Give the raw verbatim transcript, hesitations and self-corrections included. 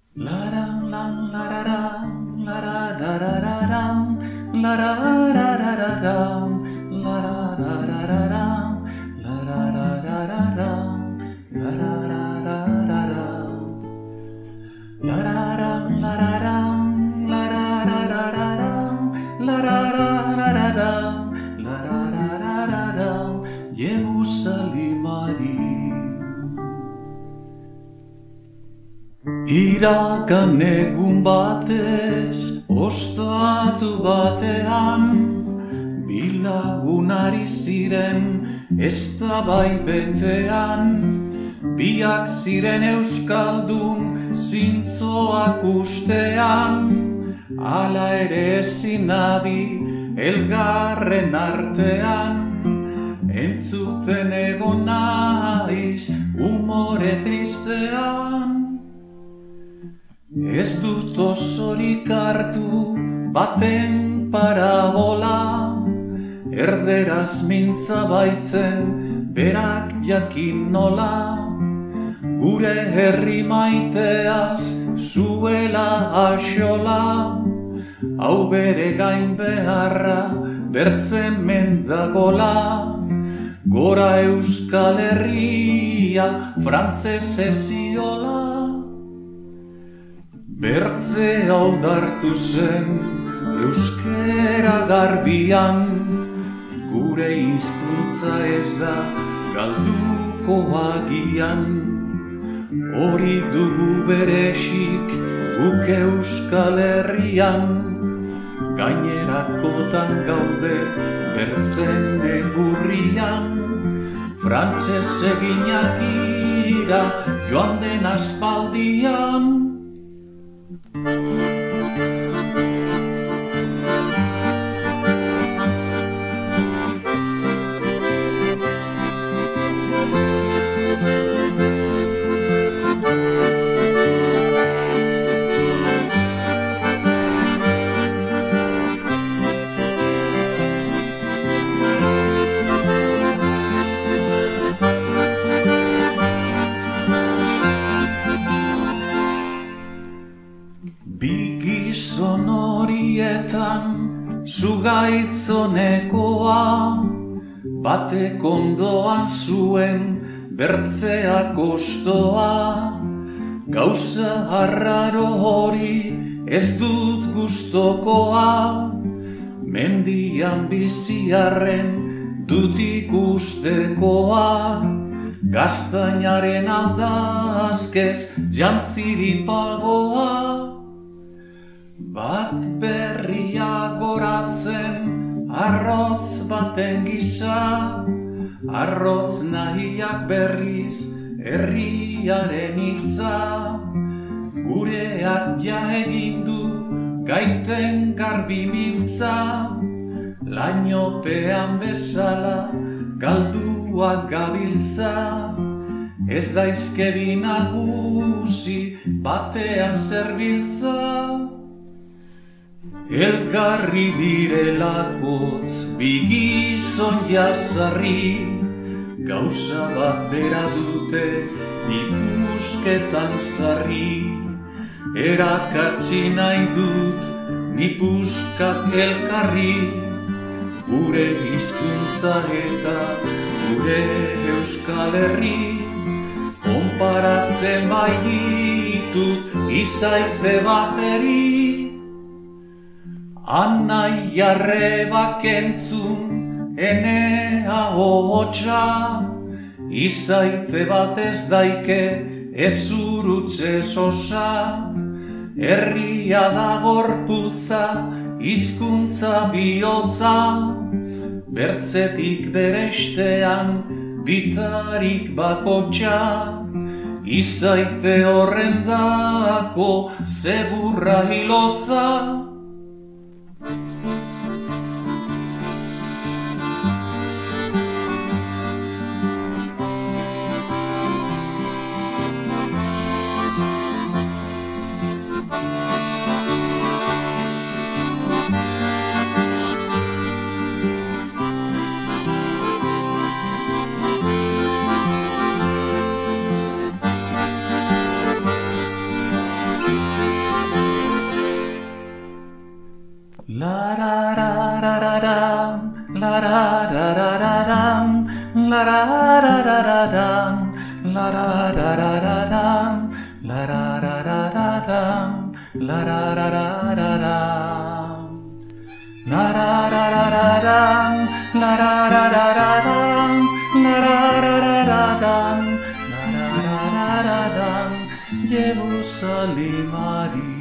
La la la la la la la la la la la la la la la Jerusalemari Iragan egun batez, ostatu batean, bilagunari ziren eztabai betean, biak ziren euskaldun zintzoak ustean, hala ere ezin adi elgarren artean, entzuten egon naiz umore tristean. Ez dut osorik hartu baten parabola, erderaz mintza baitzen berak jakin nola, gure herri maiteaz zuela axola, hau bere gain beharra bertzen mendagola, gora Euskal Herria frantzez eziola. Bertze aldartu zen euskera garbian, gure hizkuntza ez da galduko agian. Hori dugu beresik guk Euskal Herrian, gainerakotan gaude bertzen egurrian, frantzez eginak ira joan den aspaldian. Gizon horietan zugaitzonekoa, batek ondoan zuen bertzea kostoa, gauza arraro hori ez dut gustokoa, mendian biziarren dut ikustekoa, gaztainaren aldazkez jantzirin pagoa. Bat berria goratzen arrotz baten gisa, arrotz nahiak berriz herriaren hitza, gureak ja egin du gaiten garbi mintza, lainopean bezala galduak gabiltza, ez daizkebi nagusi batean zerbiltza. Elgarri direlakotz bigizon jazarri, gauza bat bera dute nipusketan zarri, erakatsi nahi dut nipuskak elkarri, gure hizkuntza eta gure Euskal Herri, konparatzen bai ditut izaite bateri. Anai jarrebak entzun enea hotxa, izaite bat ez daike ez urutze sosa, herria da gorputza, hizkuntza bihotza, bertzetik berestean bitarik bakotxa, izaite horrendako zeburra hilotza. da da da dum, la da da da da dum, la da da da da dum, la da da da da dum, la da da da da dum, la da da da da dum, la da da da da dum, la da da da da dum, la da da da da dum, Jerusalem Maria.